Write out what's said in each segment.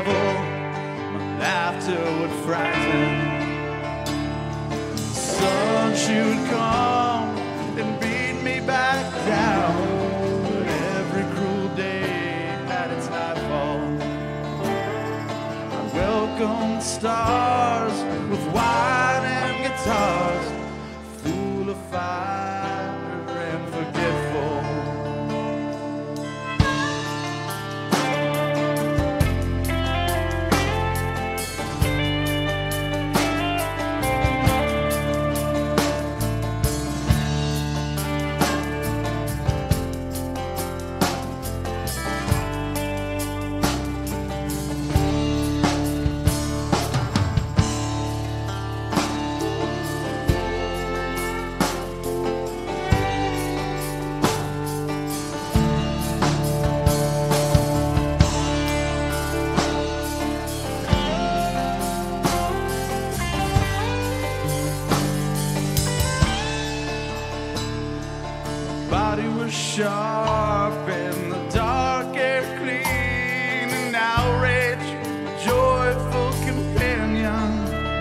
forgetful, my laughter would frighten. The sun she would come and beat me back down, but every cruel day had its nightfall. I welcome the stars with wine and guitars, full of fire and forgetful. Sharp and the dark air clean, and outrage, joyful companion,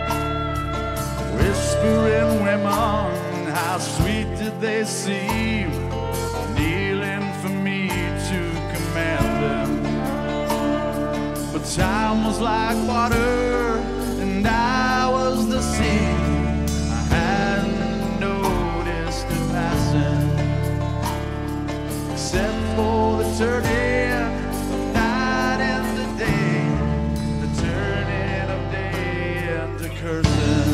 whispering women, how sweet did they seem, kneeling for me to command them. But time was like water and I was the sea, I hadn't noticed it passing. Except for the turning of night into day, the turning of day into cursing.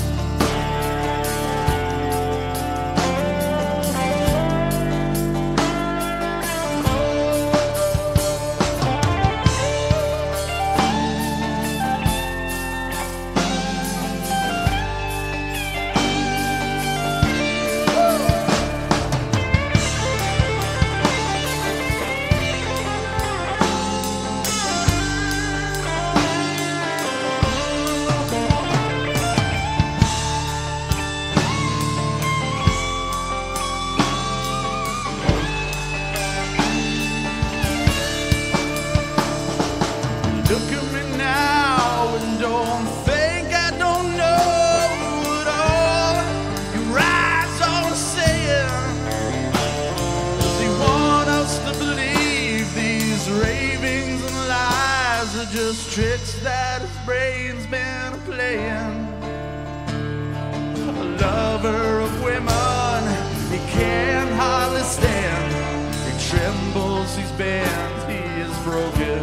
Just tricks that his brain's been playing. A lover of women, he can't hardly stand. He trembles, he's bent, he is broken.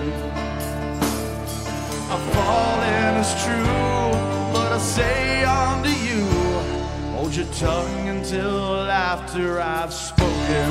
I've fallen is true, but I say unto you, hold your tongue until after I've spoken.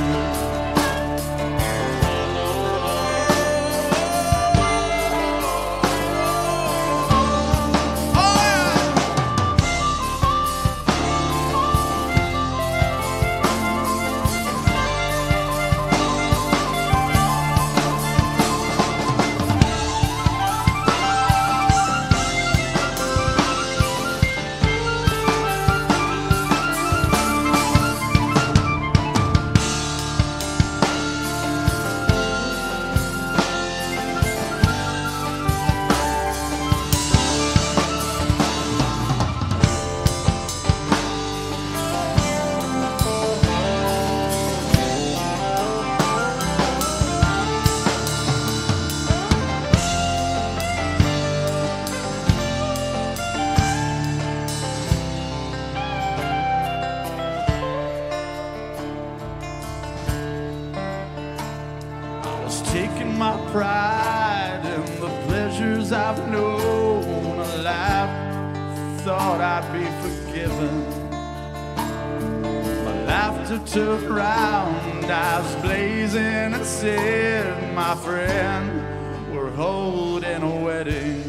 Taking my pride in the pleasures I've known, a life thought I'd be forgiven. My laughter took round, eyes blazing, and said, my friend, we're holding a wedding.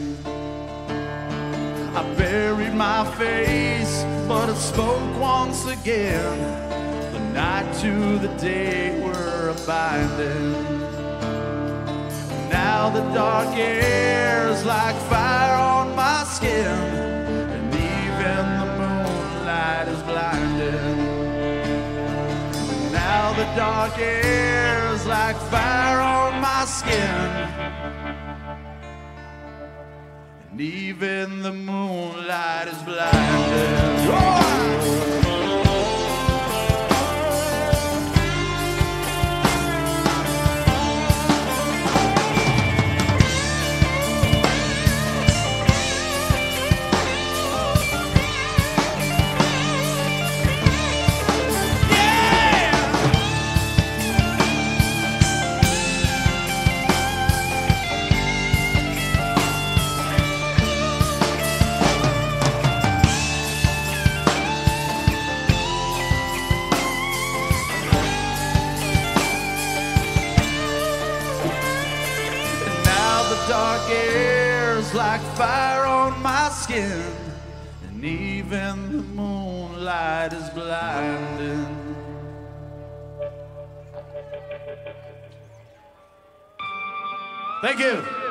I buried my face, but it spoke once again. The night to the day were a binding. Now the dark air's like fire on my skin, and even the moonlight is blinding. Now the dark air's like fire on my skin, and even the moonlight is blinding. Oh! Dark air's like fire on my skin, and even the moonlight is blinding. Thank you.